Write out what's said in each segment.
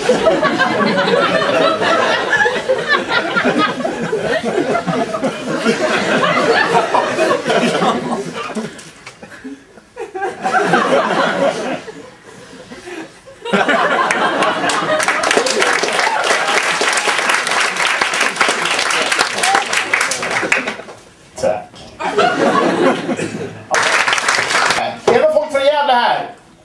Tack. Är det folk från Gävle här?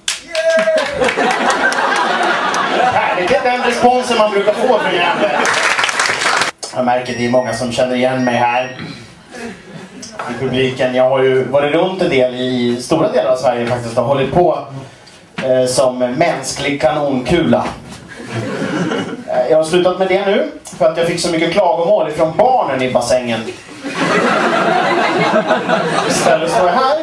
Härligt, det är den responsen man brukar få från Gävle. Jag märker att det är många som känner igen mig här i publiken. Jag har ju varit runt en del i stora delar av Sverige faktiskt och hållit på som mänsklig kanonkula. Jag har slutat med det nu för att jag fick så mycket klagomål från barnen i bassängen. Istället står jag här.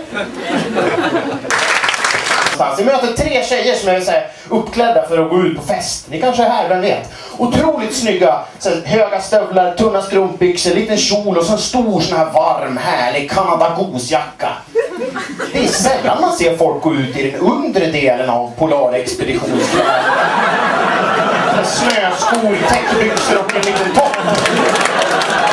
Jag möter 3 tjejer som är så här uppklädda för att gå ut på fest. Ni kanske är här, vem vet. Otroligt snygga, så här, höga stövlar, tunna strumpbyxor, liten kjol och så en stor sån här varm, härlig Canada Goose-jacka. Det är sällan man ser folk gå ut i den undre delen av polarexpeditionskläder. Snöskor, täckbyxor och en liten topp.